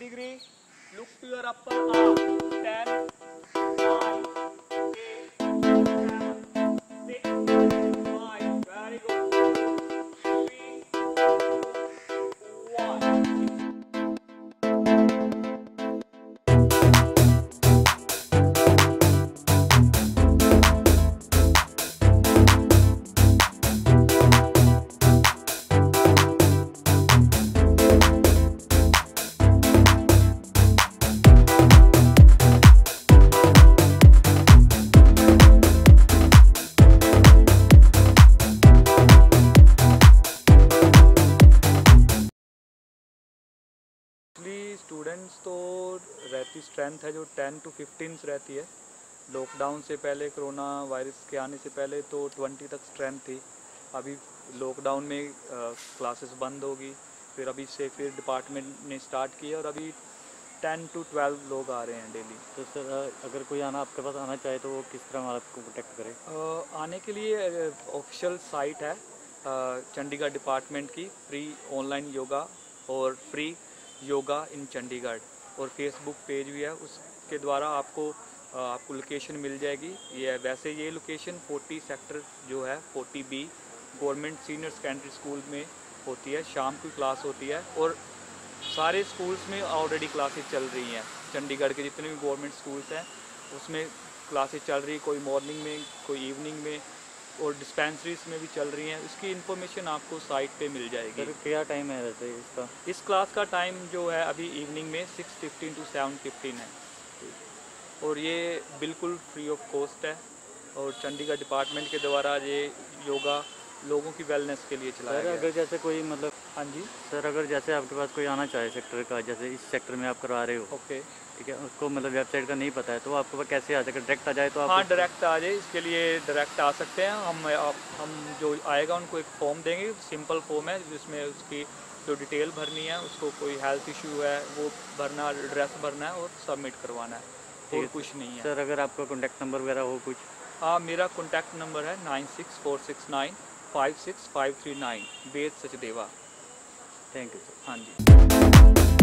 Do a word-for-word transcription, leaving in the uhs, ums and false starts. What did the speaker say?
degree. Look to your upper arm. ten, nine, eight, seven, six, five. Very good. three, two, one. Students तो रहती strength है जो ten to fifteen रहती है। Lockdown से पहले, कोरोना वायरस के आने से पहले तो ट्वेंटी तक स्ट्रेंथ थी। अभी लॉकडाउन में क्लासेस बंद होगी, फिर अभी से फिर डिपार्टमेंट ने स्टार्ट किया और अभी टेन टू ट्वेल्व लोग आ रहे हैं डेली। तो सर अगर कोई आना आपके पास आना चाहे तो वो किस तरह आपको कॉन्टेक्ट करे? आ, आने के लिए ऑफिशियल साइट है चंडीगढ़ डिपार्टमेंट की, फ्री ऑनलाइन योगा और फ्री योगा इन चंडीगढ़, और फेसबुक पेज भी है, उसके द्वारा आपको आपको लोकेशन मिल जाएगी। ये वैसे ये लोकेशन फोर्टी सेक्टर जो है forty B government senior secondary school में होती है। शाम की क्लास होती है और सारे स्कूल्स में ऑलरेडी क्लासेस चल रही हैं। चंडीगढ़ के जितने भी गवर्नमेंट स्कूल्स हैं उसमें क्लासेस चल रही, कोई मॉर्निंग में, कोई इवनिंग में, और डिस्पेंसरीज में भी चल रही हैं। इसकी इन्फॉर्मेशन आपको साइट पे मिल जाएगी। सर क्या टाइम है वैसे इसका? इस क्लास का टाइम जो है अभी इवनिंग में six fifteen to seven fifteen है, और ये बिल्कुल फ्री ऑफ कॉस्ट है, और चंडीगढ़ डिपार्टमेंट के द्वारा ये योगा लोगों की वेलनेस के लिए चलाया गया। अगर जैसे कोई मतलब हाँ जी सर, अगर जैसे आपके पास कोई आना चाहे सेक्टर का, जैसे इस सेक्टर में आप करवा रहे हो, ओके ठीक है, उसको मतलब वेबसाइट का नहीं पता है तो आपके पास कैसे आ सके? डायरेक्ट आ जाए तो आप? हाँ, डायरेक्ट आ जाए, इसके लिए डायरेक्ट आ सकते हैं हम। आप, हम जो आएगा उनको एक फॉर्म देंगे, सिंपल फॉर्म है जिसमें उसकी जो डिटेल भरनी है, उसको कोई हेल्थ इशू है वो भरना, एड्रेस भरना है और सबमिट करवाना है, और कुछ नहीं है। सर अगर आपका कॉन्टैक्ट नंबर वगैरह हो कुछ? हाँ, मेरा कॉन्टैक्ट नंबर है nine six four six nine five six five three nine, Ved Sachdeva. Thank you sir. हाँ जी।